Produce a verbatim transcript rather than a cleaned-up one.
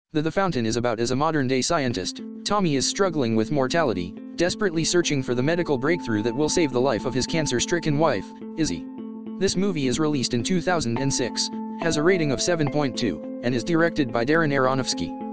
The The Fountain is about as a modern-day scientist, Tommy is struggling with mortality, desperately searching for the medical breakthrough that will save the life of his cancer-stricken wife, Izzi. This movie is released in two thousand six, has a rating of seven point two, and is directed by Darren Aronofsky.